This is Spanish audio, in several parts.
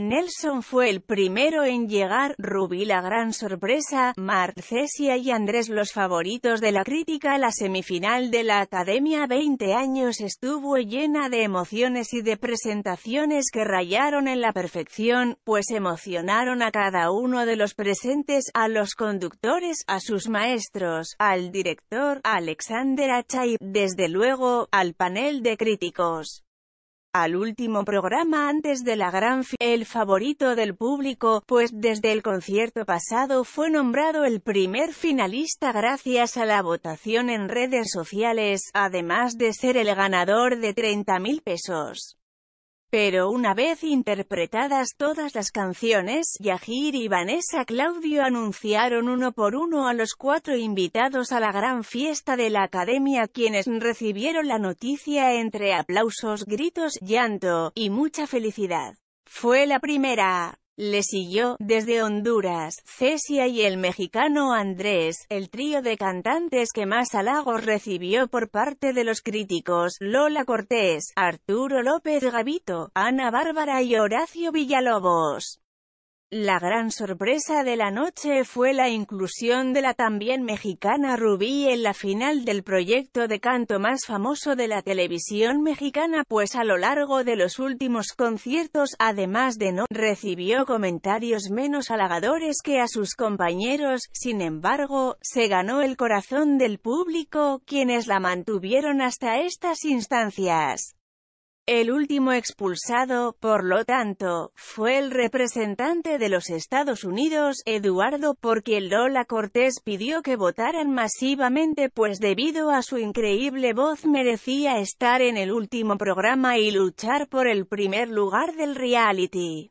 Nelson fue el primero en llegar, Rubí la gran sorpresa, Marc, Cecia y Andrés los favoritos de la crítica. La semifinal de la Academia 20 años estuvo llena de emociones y de presentaciones que rayaron en la perfección, pues emocionaron a cada uno de los presentes, a los conductores, a sus maestros, al director, Alexander Acha y, desde luego, al panel de críticos. Al último programa antes de la gran final, el favorito del público, pues desde el concierto pasado fue nombrado el primer finalista gracias a la votación en redes sociales, además de ser el ganador de 30.000 pesos. Pero una vez interpretadas todas las canciones, Yahir y Vanessa Claudio anunciaron uno por uno a los 4 invitados a la gran fiesta de la Academia, quienes recibieron la noticia entre aplausos, gritos, llanto y mucha felicidad. Fue la primera. Le siguió, desde Honduras, Cecia y el mexicano Andrés, el trío de cantantes que más halagos recibió por parte de los críticos, Lola Cortés, Arturo López Gavito, Ana Bárbara y Horacio Villalobos. La gran sorpresa de la noche fue la inclusión de la también mexicana Rubí en la final del proyecto de canto más famoso de la televisión mexicana, pues a lo largo de los últimos conciertos, además de no, recibió comentarios menos halagadores que a sus compañeros. Sin embargo, se ganó el corazón del público, quienes la mantuvieron hasta estas instancias. El último expulsado, por lo tanto, fue el representante de los Estados Unidos, Eduardo, por quien Lola Cortés pidió que votaran masivamente, pues debido a su increíble voz merecía estar en el último programa y luchar por el primer lugar del reality.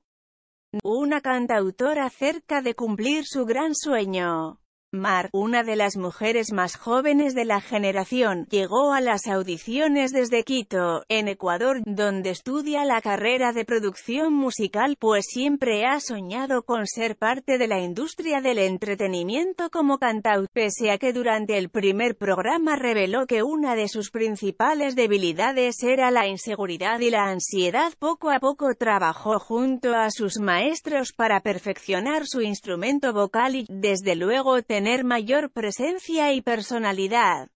Una cantautora cerca de cumplir su gran sueño. Marc, una de las mujeres más jóvenes de la generación, llegó a las audiciones desde Quito, en Ecuador, donde estudia la carrera de producción musical, pues siempre ha soñado con ser parte de la industria del entretenimiento como cantautora, pese a que durante el primer programa reveló que una de sus principales debilidades era la inseguridad y la ansiedad. Poco a poco trabajó junto a sus maestros para perfeccionar su instrumento vocal y, desde luego, tener mayor presencia y personalidad.